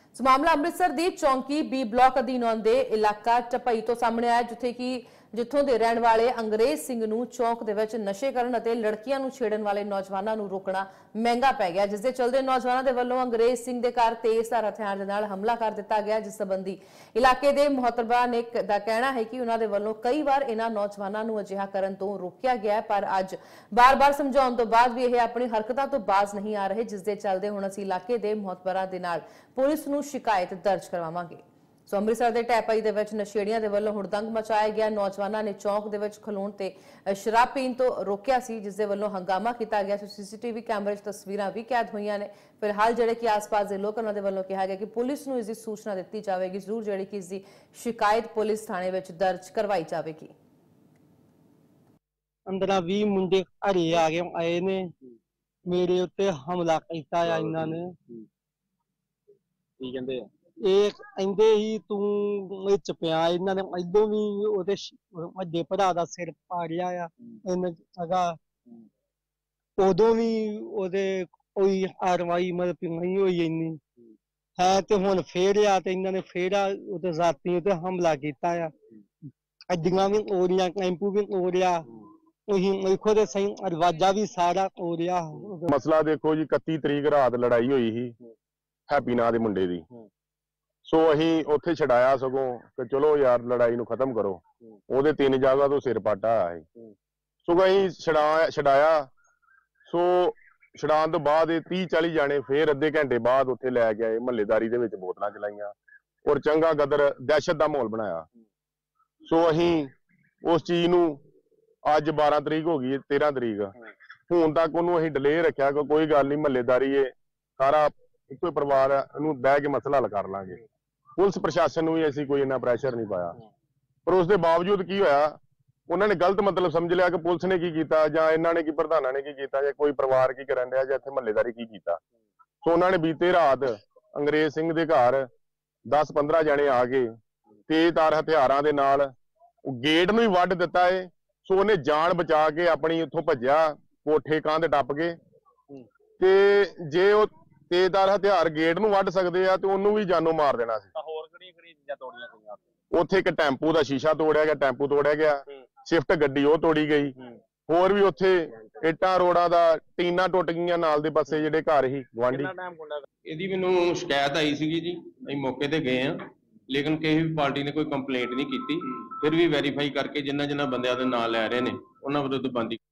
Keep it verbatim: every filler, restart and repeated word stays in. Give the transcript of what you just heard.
ਸੋ ਮਾਮਲਾ ਅੰਮ੍ਰਿਤਸਰ ਦੀ ਚੌਂਕੀ B block ਅਧੀਨ ਆਉਂਦੇ ਇਲਾਕਾ ਟਪਈ ਤੋਂ ਸਾਹਮਣੇ ਆਇਆ, ਜਿੱਥੇ ਕਿ ਜਿੱਥੋਂ ਦੇ ਰਹਿਣ ਵਾਲੇ ਅੰਗਰੇਜ਼ ਸਿੰਘ ਨੂੰ ਚੌਂਕ ਦੇ ਵਿੱਚ ਨਸ਼ੇ ਕਰਨ ਅਤੇ ਲੜਕੀਆਂ ਨੂੰ ਛੇੜਨ ਵਾਲੇ ਨੌਜਵਾਨਾਂ ਨੂੰ ਰੋਕਣਾ ਮਹਿੰਗਾ ਪੈ ਗਿਆ, ਜਿਸ ਦੇ ਚਲਦੇ ਨੌਜਵਾਨਾਂ ਦੇ ਵੱਲੋਂ ਅੰਗਰੇਜ਼ ਸਿੰਘ ਦੇ ਘਰ ਤੇਜ਼ਧਾਰ ਹਥਿਆਰ ਦੇ ਨਾਲ ਹਮਲਾ ਕਰ ਦਿੱਤਾ ਗਿਆ। ਜਿਸ ਸੰਬੰਧੀ ਇਲਾਕੇ ਦੇ ਮੁਹੱਤਬਰਾਂ ਨੇ ਦਾ ਕਹਿਣਾ ਹੈ ਕਿ ਉਹਨਾਂ ਦੇ ਵੱਲੋਂ ਕਈ ਵਾਰ ਇਹਨਾਂ ਨੌਜਵਾਨਾਂ ਨੂੰ ਅਜਿਹਾ ਕਰਨ ਤੋਂ ਰੋਕਿਆ ਗਿਆ, ਪਰ ਅੱਜ ਬਾਰ-ਬਾਰ ਸਮਝਾਉਣ ਤੋਂ ਬਾਅਦ ਵੀ ਇਹ ਆਪਣੀ ਹਰਕਤਾਂ ਤੋਂ ਬਾਜ਼ ਨਹੀਂ ਆ ਰਹੇ, ਜਿਸ ਦੇ ਚਲਦੇ ਹੁਣ ਅਸੀਂ ਇਲਾਕੇ ਦੇ ਮੁਹੱਤਬਰਾਂ ਦੇ ਨਾਲ ਪੁਲਿਸ ਨੂੰ ਸ਼ਿਕਾਇਤ ਦਰਜ ਕਰਵਾਵਾਂਗੇ। ਸੋ ਅੰਮ੍ਰਿਤਸਰ ਦੇ ਟੈਪਾਈ ਦੇ ਵਿੱਚ ਨਸ਼ੇੜੀਆਂ ਦੇ ਵੱਲੋਂ ਹੁੜਦੰਗ ਮਚਾਇਆ ਗਿਆ। ਨੌਜਵਾਨਾਂ ਨੇ ਚੌਂਕ ਦੇ ਵਿੱਚ ਖਲੋਣ ਤੇ ਸ਼ਰਾਬ ਪੀਣ ਤੋਂ ਰੋਕਿਆ ਸੀ, ਜਿਸ ਦੇ ਵੱਲੋਂ ਹੰਗਾਮਾ ਕੀਤਾ ਗਿਆ। ਸੀਸੀਟੀਵੀ ਕੈਮਰੇ 'ਚ ਤਸਵੀਰਾਂ ਵੀ ਕੈਦ ਹੋਈਆਂ ਨੇ। ਫਿਲਹਾਲ ਜਿਹੜੇ ਕਿ ਆਸ-ਪਾਸ ਦੇ ਲੋਕ ਉਹਨਾਂ ਦੇ ਵੱਲੋਂ ਕਿਹਾ ਗਿਆ ਕਿ ਪੁਲਿਸ ਨੂੰ ਇਸ ਦੀ ਸੂਚਨਾ ਦਿੱਤੀ ਜਾਵੇਗੀ, ਜ਼ਰੂਰ ਜਿਹੜੀ ਕਿ ਇਸ ਦੀ ਸ਼ਿਕਾਇਤ ਪੁਲਿਸ ਥਾਣੇ ਵਿੱਚ ਦਰਜ ਕਰਵਾਈ ਜਾਵੇਗੀ। ਅੰਦਰਾਂ ਵੀਹ ਮੁੰਡੇ ਘਰੇ ਆ ਗਏ ਆਏ ਨੇ, ਮੇਰੇ ਉੱਤੇ ਹਮਲਾ ਕੀਤਾ ਆ ਇਹਨਾਂ ਨੇ। ਕੀ ਕਹਿੰਦੇ ਆ? ਇਹ ਕਹਿੰਦੇ ਹੀ ਤੂੰ ਵਿੱਚ ਪਿਆ, ਇਹਨਾਂ ਨੇ ਇਦੋਂ ਵੀ ਉਹਦੇ ਵੱਡੇ ਭਰਾ ਦਾ ਸਿਰ ਪਾੜਿਆ ਆ ਇਹਨਾਂ ਜਗ੍ਹਾ। ਉਦੋਂ ਵੀ ਉਹਦੇ ਕੋਈ ਕਾਰਵਾਈ ਮਤਲਬ ਨਹੀਂ ਹੋਈ ਇੰਨੀ ਹੈ, ਤੇ ਹੁਣ ਫੇਰ ਆ ਤੇ ਇਹਨਾਂ ਨੇ ਫੇਰ ਆ ਉਹਦੇ ਰਾਤੀ ਉੱਤੇ ਹਮਲਾ ਕੀਤਾ ਆ। ਗੱਡੀਆਂ ਵੀ ਤੋੜੀਆਂ, ਟੈਂਪੂ ਵੀ ਤੋੜਿਆ, ਉਹੀ ਦੇਖੋ ਤੇ ਸਹੀ ਦਰਵਾਜ਼ਾ ਵੀ ਸਾਰਾ ਤੋੜਿਆ। ਮਸਲਾ ਦੇਖੋ ਜੀ, ਇਕੱਤੀ ਤਰੀਕ ਰਾਤ ਲੜਾਈ ਹੋਈ ਸੀ ਹੈਪੀ ਨਾਂ ਦੇ ਮੁੰਡੇ ਦੀ। ਸੋ ਅਸੀਂ ਉੱਥੇ ਛਡਾਇਆ, ਸਗੋਂ ਕਿ ਚਲੋ ਯਾਰ ਲੜਾਈ ਨੂੰ ਖਤਮ ਕਰੋ। ਉਹਦੇ ਤਿੰਨ ਜਗ੍ਹਾ ਤੋਂ ਸਿਰ ਪਾਟਾ ਆਇਆ ਸੀ, ਸਗੋਂ ਅਸੀਂ ਛਡਾ ਛਡਾਇਆ। ਸੋ ਛਡਾਉਣ ਤੋਂ ਬਾਅਦ ਇਹ ਤੀਹ ਚਾਲੀ ਜਾਣੇ ਫੇਰ ਅੱਧੇ ਘੰਟੇ ਬਾਅਦ ਉੱਥੇ ਲੈ ਕੇ ਆਏ, ਮਹੱਲੇਦਾਰੀ ਦੇ ਵਿੱਚ ਬੋਤਲਾਂ ਚਲਾਈਆਂ ਔਰ ਚੰਗਾ ਗਦਰ ਦਹਿਸ਼ਤ ਦਾ ਮਾਹੌਲ ਬਣਾਇਆ। ਸੋ ਅਸੀਂ ਉਸ ਚੀਜ਼ ਨੂੰ ਅੱਜ ਬਾਰਾਂ ਤਰੀਕ ਹੋ ਗਈ, ਤੇਰਾਂ ਤਰੀਕ ਹੁਣ ਤੱਕ ਉਹਨੂੰ ਅਸੀਂ ਡਿਲੇ ਰੱਖਿਆ ਕਿ ਕੋਈ ਗੱਲ ਨਹੀਂ, ਮਹੱਲੇਦਾਰੀ ਹੈ ਸਾਰਾ ਇੱਕੋ ਪਰਿਵਾਰ ਹੈ, ਇਹਨੂੰ ਬਹਿ ਕੇ ਮਸਲਾ ਹੱਲ ਕਰ ਲਾਂਗੇ। ਪੁਲਿਸ ਪ੍ਰਸ਼ਾਸਨ ਨੂੰ ਵੀ ਅਸੀਂ ਕੋਈ ਇੰਨਾ ਪ੍ਰੈਸ਼ਰ ਨਹੀਂ ਪਾਇਆ, ਪਰ ਉਸ ਦੇ ਬਾਵਜੂਦ ਕੀ ਹੋਇਆ, ਉਹਨਾਂ ਨੇ ਗਲਤ ਮਤਲਬ ਸਮਝ ਲਿਆ ਕਿ ਪੁਲਿਸ ਨੇ ਕੀ ਕੀਤਾ ਜਾਂ ਇਹਨਾਂ ਨੇ ਕੀ ਪ੍ਰਧਾਨਾਂ ਨੇ ਕੀ ਕੀਤਾ ਜਾਂ ਕੋਈ ਪਰਿਵਾਰ ਕੀ ਕਰਨ ਡਿਆ ਜਾਂ ਇੱਥੇ ਮਹੱਲੇਦਾਰੀ ਕੀ ਕੀਤਾ। ਸੋ ਉਹਨਾਂ ਨੇ ਬੀਤੇ ਰਾਤ ਅੰਗਰੇਜ਼ ਸਿੰਘ ਦੇ ਘਰ ਦਸ ਪੰਦਰਾਂ ਜਣੇ ਆ ਕੇ ਤੇਜ਼ਧਾਰ ਹਥਿਆਰਾਂ ਦੇ ਨਾਲ ਗੇਟ ਨੂੰ ਹੀ ਵੱਢ ਦਿੱਤਾ ਏ। ਸੋ ਉਹਨੇ ਜਾਨ ਬਚਾ ਕੇ ਆਪਣੀ ਉੱਥੋਂ ਭੱਜਿਆ, ਕੋਠੇ ਕੰਧ ਟੱਪ ਕੇ। ਤੇ ਜੇ ਉਹ ਤੇਜ਼ਧਾਰ ਹਥਿਆਰ ਗੇਟ ਨੂੰ ਵੱਢ ਸਕਦੇ ਆ ਤੇ ਉਹਨੂੰ ਵੀ ਜਾਨੋਂ ਮਾਰ ਦੇਣਾ ਸੀ। ਹੋਰ ਕਿਹੜੀਆਂ ਕਿਹੜੀਆਂ ਚੀਜ਼ਾਂ ਤੋੜੀਆਂ ਗਈਆਂ? ਉੱਥੇ ਇੱਕ ਟੈਂਪੂ ਦਾ ਸ਼ੀਸ਼ਾ ਤੋੜਿਆ ਗਿਆ, ਟੈਂਪੂ ਤੋੜਿਆ ਗਿਆ, ਸ਼ਿਫਟ ਗੱਡੀ ਉਹ ਤੋੜੀ ਗਈ। ਹੋਰ ਵੀ ਉੱਥੇ ਇੱਟਾਂ ਰੋੜਾਂ ਦਾ ਟੀਨਾਂ ਟੁੱਟ ਗਈਆਂ ਨਾਲ ਦੇ ਪਾਸੇ ਜਿਹੜੇ ਘਰ ਸੀ ਗੁਆਂਢੀ। ਇਹਦੀ ਮੈਨੂੰ ਸ਼ਿਕਾਇਤ ਆਈ ਸੀਗੀ ਜੀ, ਅਸੀਂ ਮੌਕੇ ਤੇ ਗਏ ਆ, ਲੇਕਿਨ ਕਿਸੇ ਵੀ ਪਾਰਟੀ ਨੇ ਕੋਈ ਕੰਪਲੇਂਟ ਨਹੀਂ ਕੀਤੀ। ਫਿਰ ਵੀ ਵੈਰੀਫਾਈ ਕਰਕੇ ਜਿੰਨਾ ਜਿੰਨਾ ਬੰਦਿਆਂ ਦੇ ਨਾਂ ਲੈ ਰਹੇ ਨੇ ਉਹਨਾਂ ਵਿਰੁੱਧ ਬੰਦੀ